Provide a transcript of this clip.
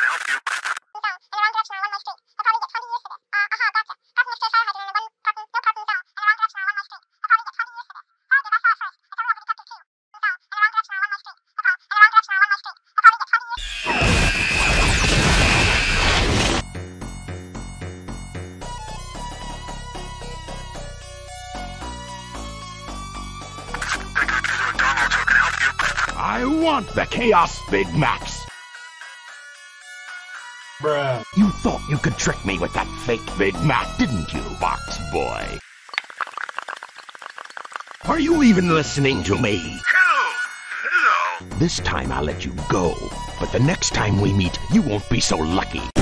I want the Chaos Big Macs. Bruh. You thought you could trick me with that fake Big Mac, didn't you, Box Boy? Are you even listening to me? Hello. This time I'll let you go, but the next time we meet, you won't be so lucky.